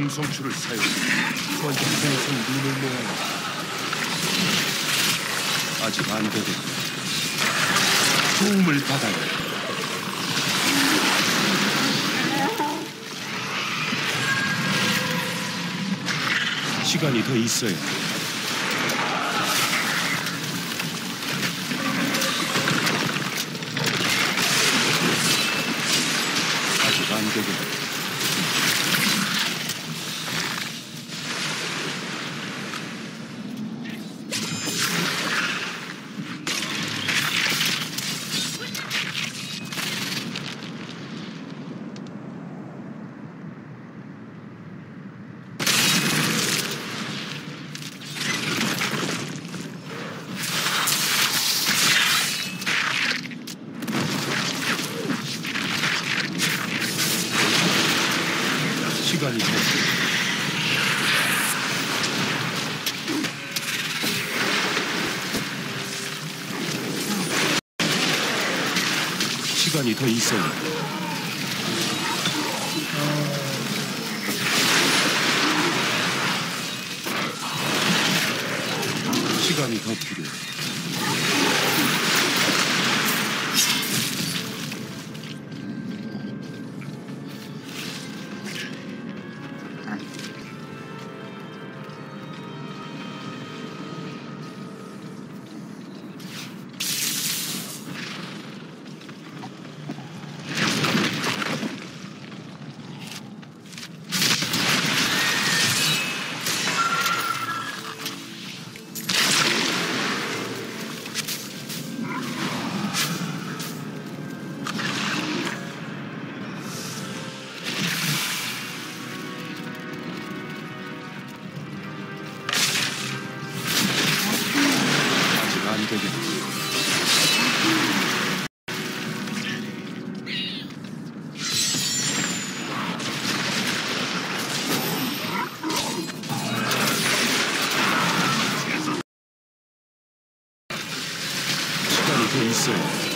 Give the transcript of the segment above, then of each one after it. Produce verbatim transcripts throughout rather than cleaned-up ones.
금성추를 사용. 권장장에서 눈을 모아야 아직 안 되겠다. 도움을 받아야 해. 시간이 더 있어야 해. 아직 안 되겠다. 시간이 됐어. 시간이 더 있어야 해. 시간이 더 필요해. 안 되겠다. 시간이 더 있어야 해.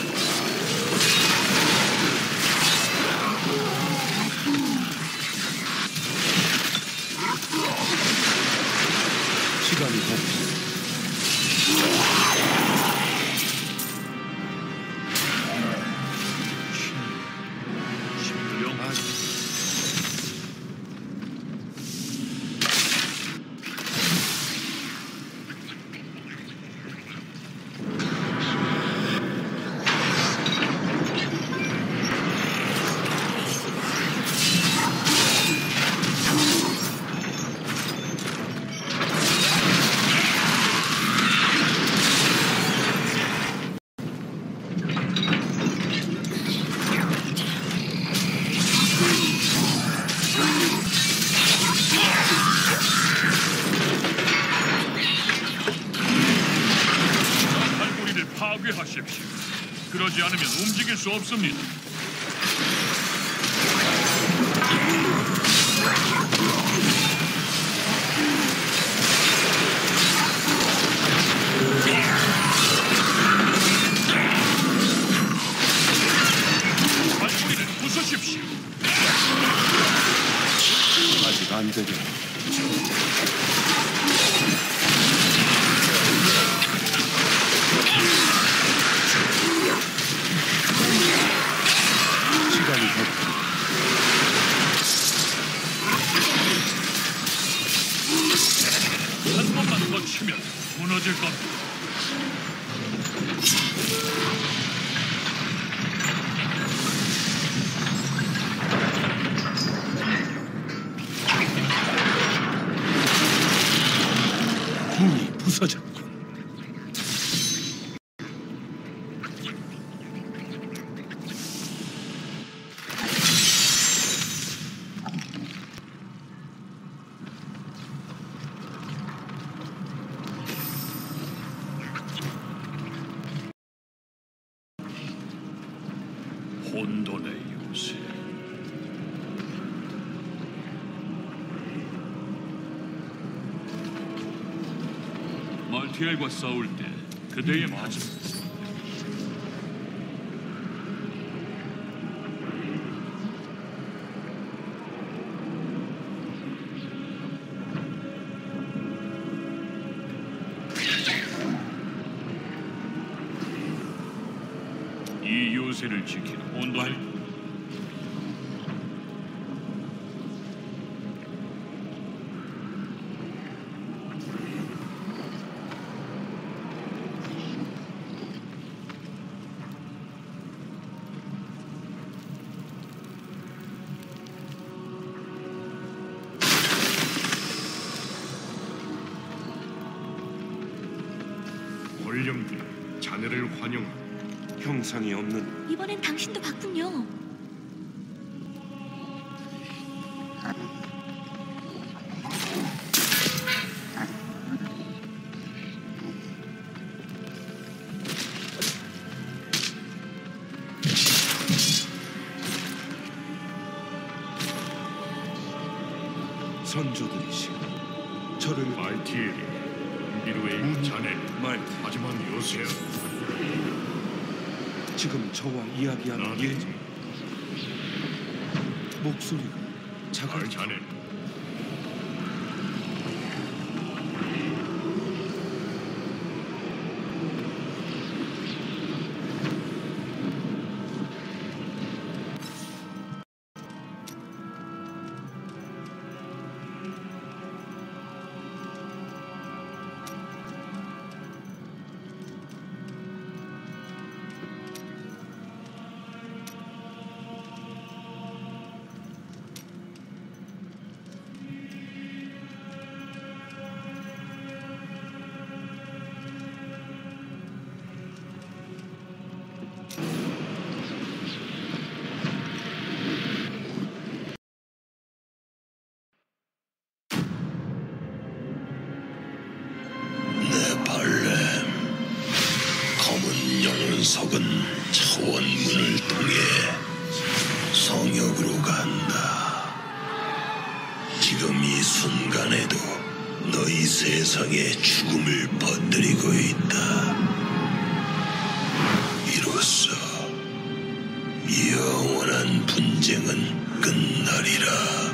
시간이 더 필요해. 파괴하십시오. 그러지 않으면 움직일 수 없습니다. 발소리를 부수십시오. 아직 안 되겠다. 시간이 더 한 번만 더 치면 무너질 겁니다. 문이 부서졌군. 혼돈의 요새. 말티엘과 싸울 때 그대의 마지막 권세를 지키는 온도를 원령들, 자네를 환영합니다. 형상이 없는 이번엔 당신도 봤군요. 선조들이시여, 저를 말티엘이 미루의 자네. 말 하지만 요새 지금 저와 이야기하는 나는 예 목소리가 작아. 말 자네. 석은 차원문을 통해 성역으로 간다. 지금 이 순간에도 너희 세상에 죽음을 퍼뜨리고 있다. 이로써 영원한 분쟁은 끝나리라.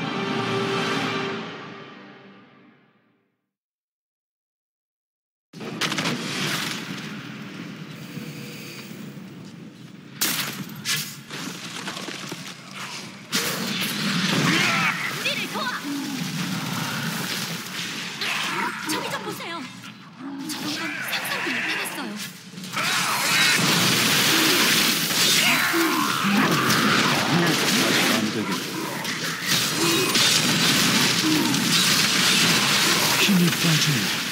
저기 좀 보세요. 저런 건 상상도 못하겠어요. 안 되겠다. 힘이 빠진다.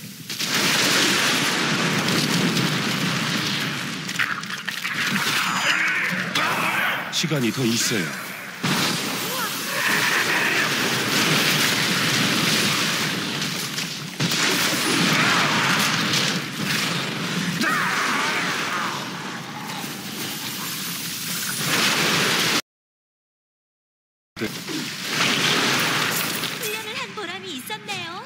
시간이 더 있어요. 훈련을 한 보람이 있었네요.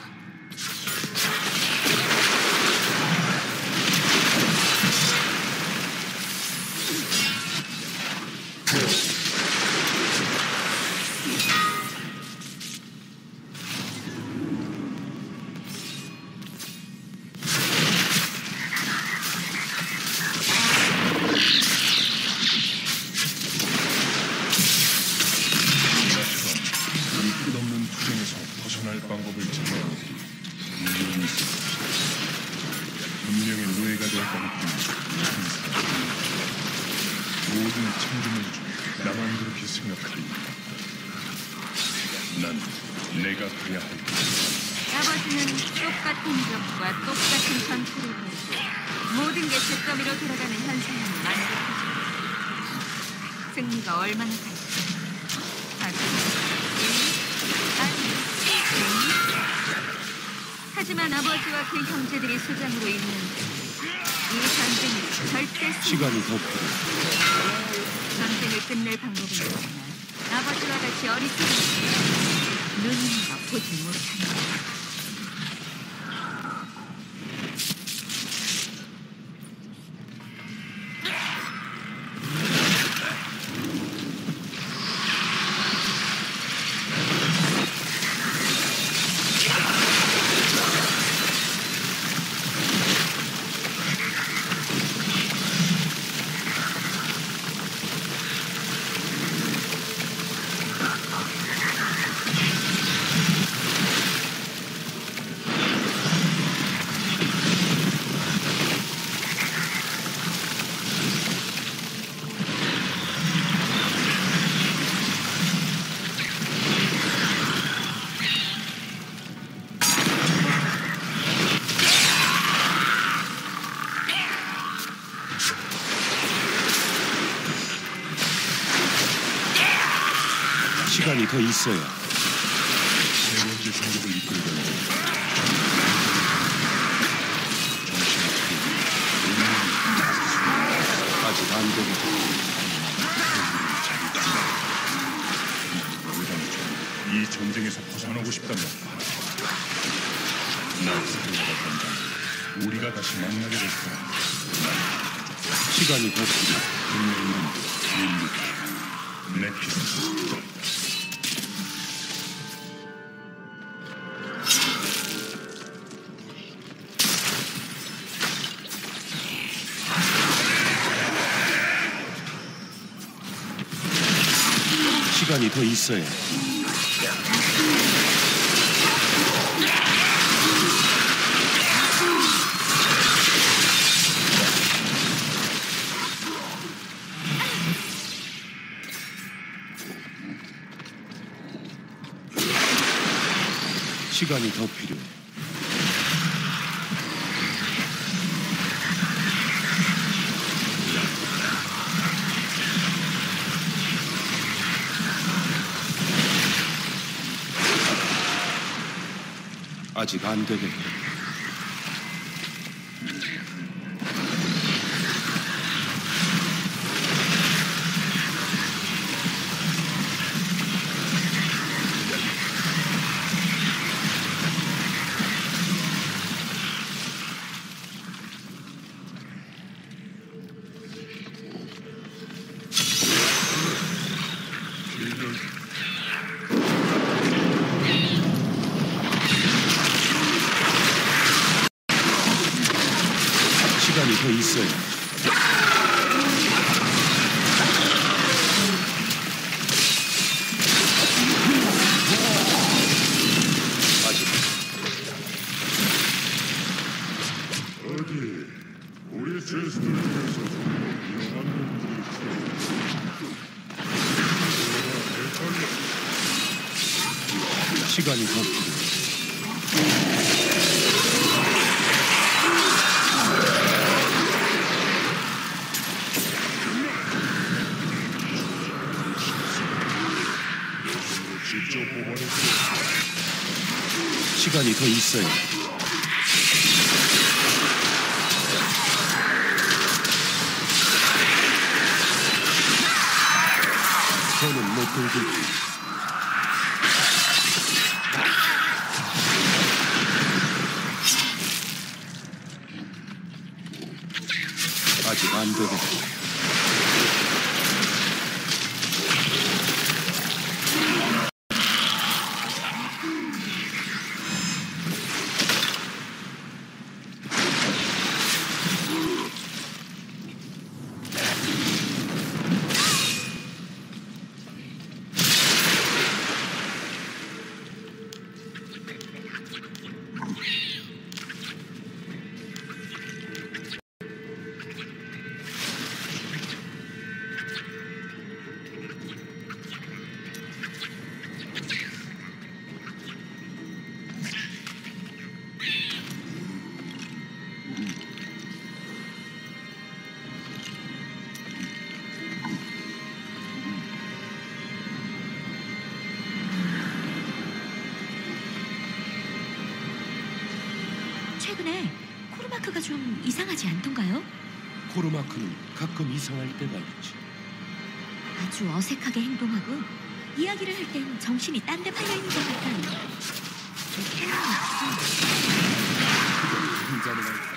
벗어날 방법을 찾아야 분명히 있어. 분명히 노예가 될 뻔했던 모든 창조물 중 나만 그렇게 생각하리. 난 내가 가야 할 아버지는 똑같은 적과 똑같은 전투를 벌이고 모든 게 잿더미로 돌아가는 현상을 만들어주고 승리가 얼마나 갈지 하지만 아버지와 그 형제들이 수장으로 있는데 이 전쟁은 절대 승리. 시간이 더 필요해. 전쟁을 끝낼 방법은 있지만 아버지와 같이 어리석은 눈이나 보지 못한다. 시간이 더 있어야 세 번째 공격을 이끌어가는 아직 안 되겠다. 이 전쟁에서 벗어나고 싶다면 날 살려갔던 우리가 다시 만나게 될 거야. 시간이 더 필요해. 그의 이름은 메피스토. 시간이 더 있어야 시간이 더 필요해. 아직 안 되겠다. 시간이 더 있어야 아직 어디 우리 제수를 위해서 위험한 놈들이 시간이 더 필요해. 직접 뽑아내서 시간이 더 있어야 저는 못 들고 아직 안 되겠다. 최근에 코르마크가 좀 이상하지 않던가요? 코르마크는 가끔 이상할 때가 있지. 아주 어색하게 행동하고 이야기를 할 땐 정신이 딴 데 팔려 있는 것 같아요. 혼자는 알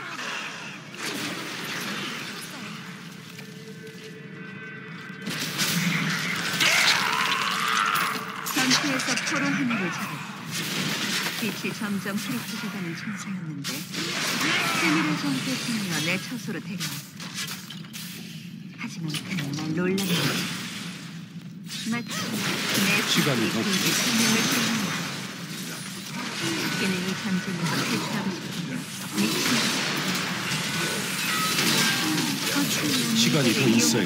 전투에서 포로 하나를 잡았다. 빛이 점점 흐릿해져가는 천사였는데 세미를 손끝이며 내 처소로 데려왔다. 하지만 그는 날 놀라게 했다. 마치 내 시간이 더 그에게 생명을 주는 그는 이 전쟁에서 퇴출하고 싶으며 미친 시간이 더 있어야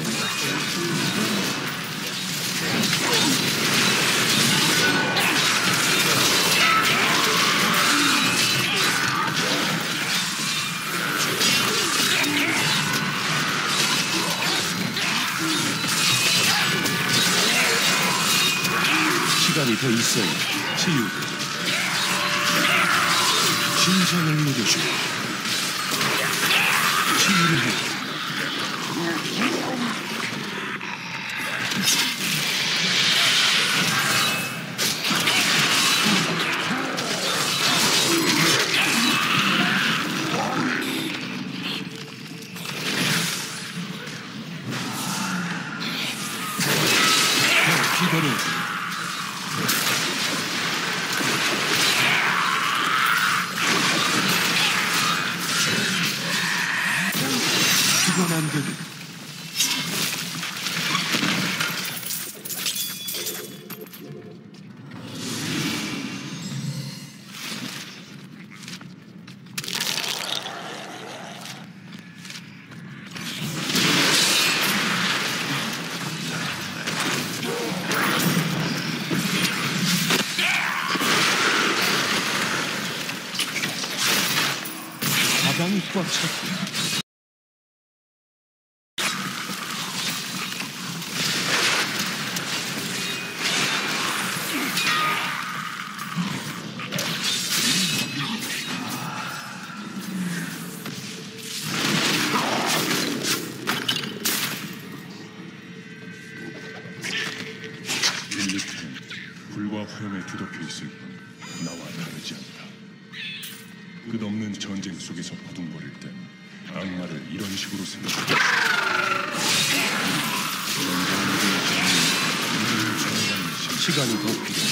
시간이 더 있어야 치유돼. 심장을 녹여주고 치유를 해. 기다려. 그건 안 되네. 가방이 꽉 찼고. 릴리트는 불과 화염에 뒤덮여 있을 뿐 나와 다르지 않다. 끝없는 전쟁 속에서 바둥거릴 땐 악마를 이런 식으로 생각한다. 시간이 더 필요해.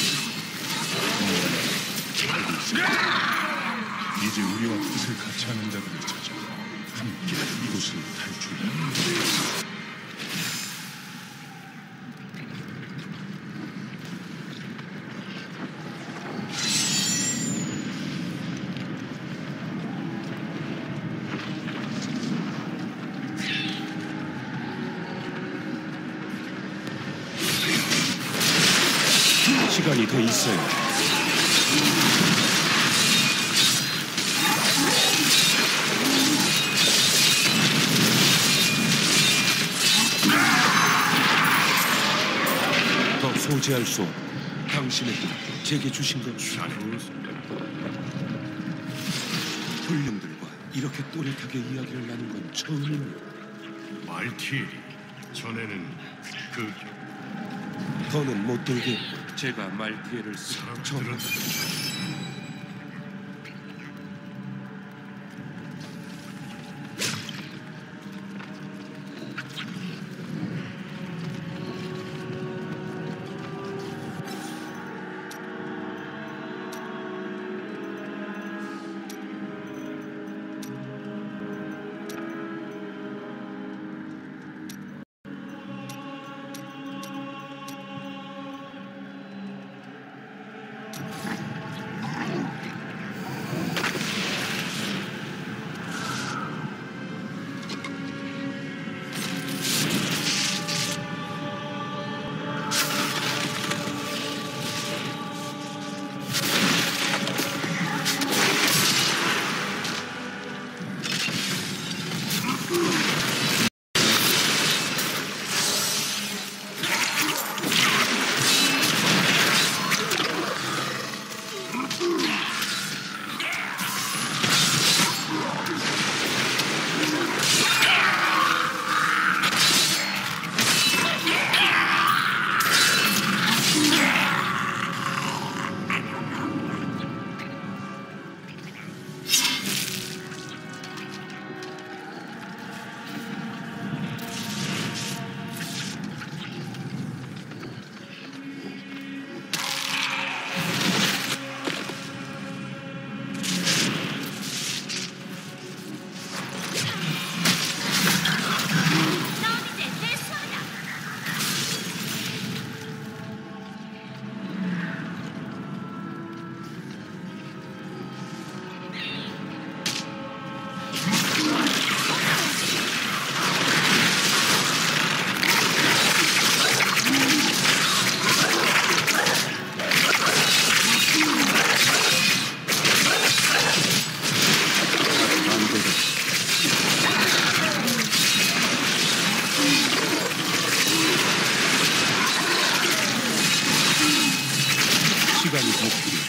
이제 우리와 뜻을 같이 하는 자들을 찾아 함께 이곳을 탈출한다. 시간이 더 있어야. 더 소지할 수 없고 당신의 꿈 제게 주신 것 불륜들과 이렇게 또렷하게 이야기를 나눈 건 처음입니다. 말티엘이 전에는 그 더는 못 들게 제가 말티엘을 쓰고 사람들은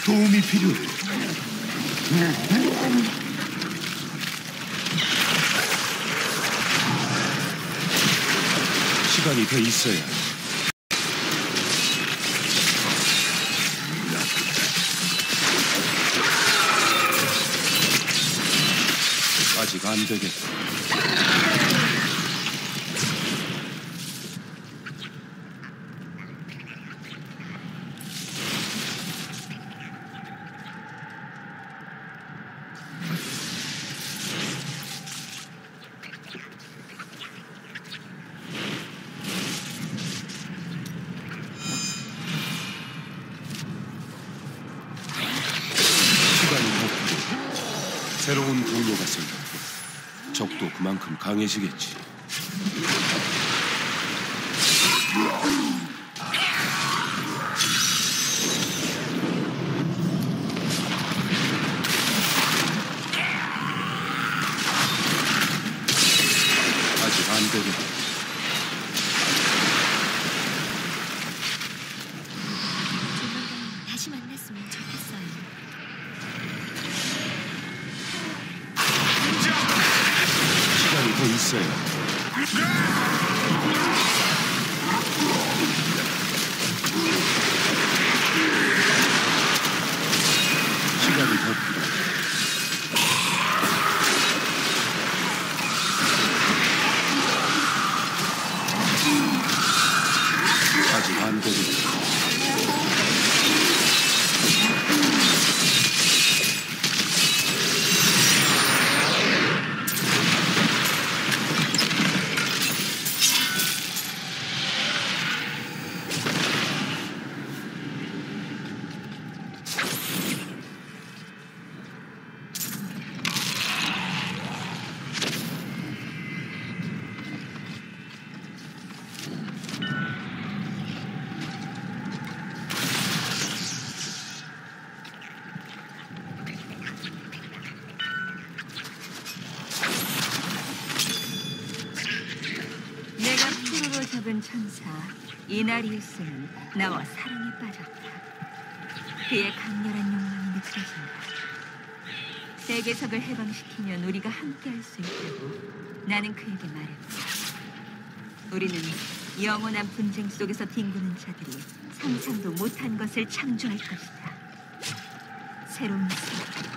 도움이 필요해. 시간이 더 있어야 해. 아직 안 되겠다. 새로운 동료가 생겼고 적도 그만큼 강해지겠지. 아직 안 되겠다. 조만간 다시 만났으면 좋겠어요. 시간이 더 있어야. 시간이 더 필요해. 아직 안 되겠다. 내가 푸르로 잡은 천사 이나리우스는 나와 사랑에 빠졌다. 그의 강렬한 욕망이 느껴진다. 세계석을 해방시키면 우리가 함께할 수 있다고 나는 그에게 말했다. 우리는 영원한 분쟁 속에서 뒹구는 자들이 상상도 못한 것을 창조할 것이다. 새로운 세계.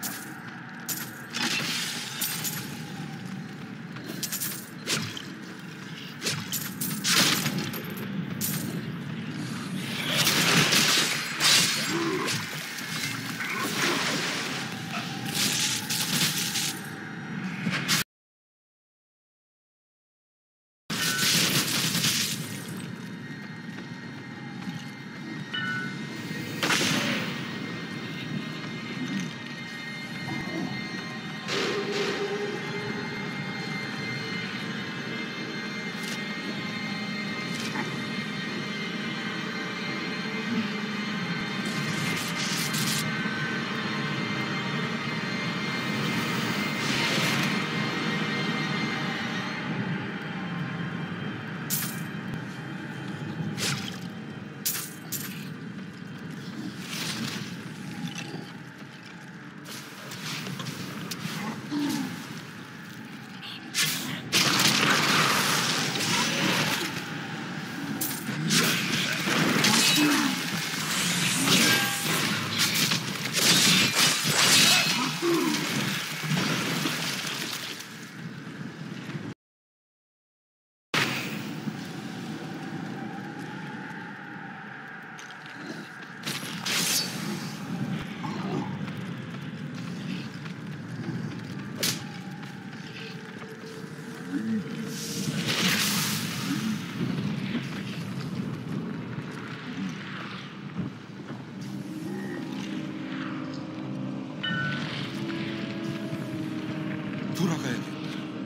돌아가야겠다.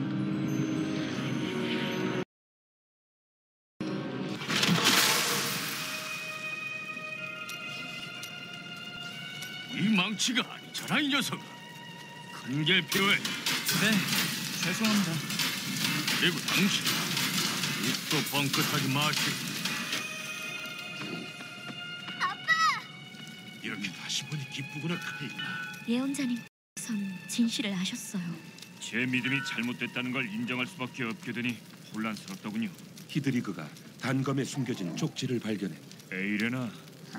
이 망치가 아니잖아, 이 녀석아. 큰 게 필요해. 네, 죄송합니다. 그리고 당신 입도 뻥끗하지 마시고. 아빠! 이렇게 다시 보니 누구나 카이나. 예언자님께서는 진실을 아셨어요. 제 믿음이 잘못됐다는 걸 인정할 수밖에 없게 되니 혼란스럽더군요. 히드리그가 단검에 숨겨진 족지를 발견해 에이레나,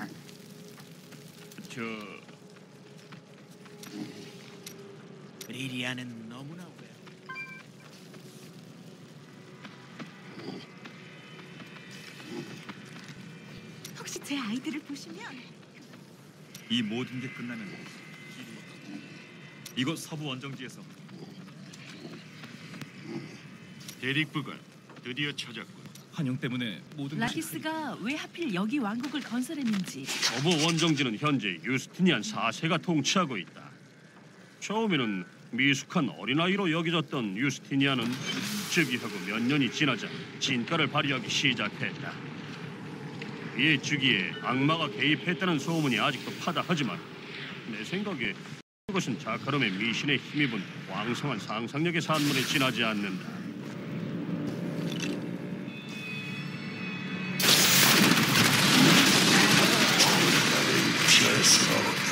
저 리리아는 너무나 오래. 혹시 제 아이들을 보시면 이 모든 게 끝나면 이곳 서부 원정지에서 대립부가 드디어 찾았군. 환영 때문에 모든 라키스가 왜 하필 여기 왕국을 건설했는지. 서부 원정지는 현재 유스티니안 사 세가 통치하고 있다. 처음에는 미숙한 어린아이로 여겨졌던 유스티니안은 즉위하고 몇 년이 지나자 진가를 발휘하기 시작했다. 이에 즉위에 악마가 개입했다는 소문이 아직도 파다하지만 내 생각에 그것은 자카롬의 미신에 힘입은 왕성한 상상력의 산물에 지나지 않는다. 피할 수가 없다.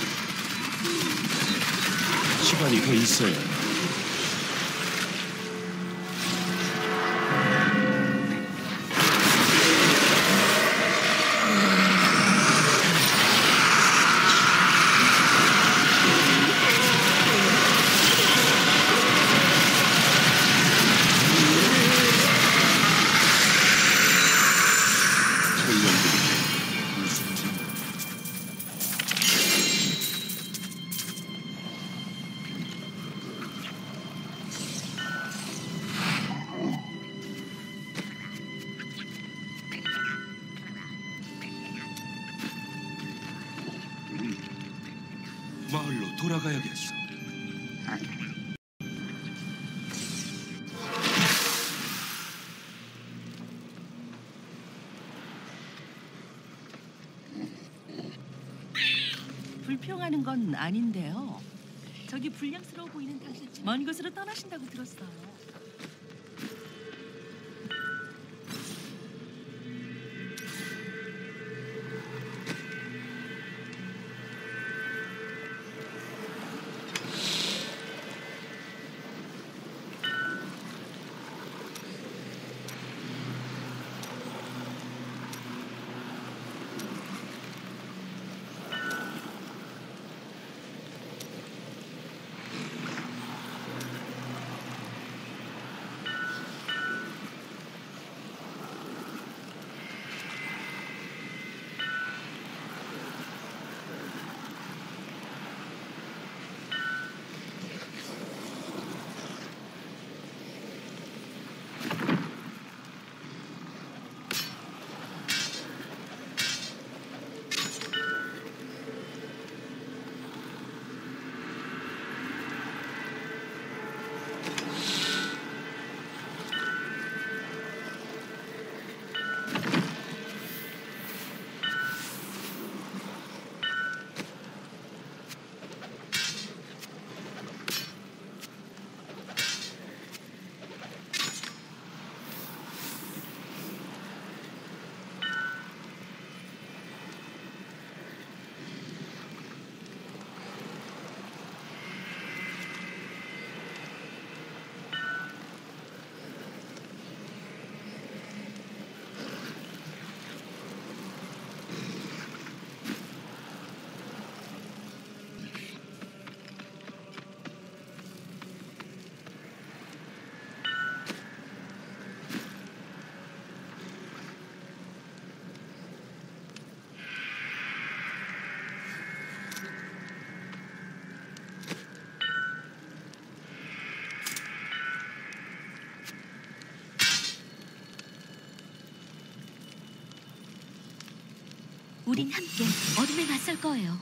시간이 더 있어야 해. 마을로 돌아가야겠어. 불평하는 건 아닌데요. 저기 불량스러워 보이는 당신 먼 곳으로 떠나신다고 들었어요. 우린 함께 어둠에 맞설 거예요.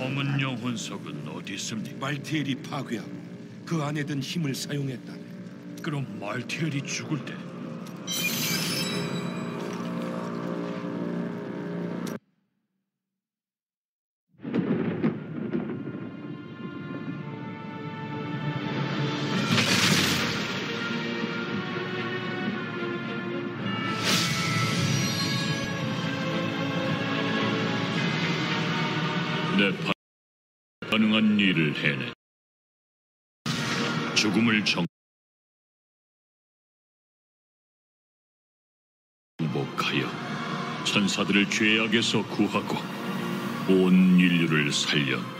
검은 영혼석은 어디 있습니까? 말티엘이 파괴하고 그 안에 든 힘을 사용했다네. 그럼 말티엘이 죽을 때 내 가능한 일을 해내. 죽음을 정복하여 천사들을 죄악에서 구하고 온 인류를 살려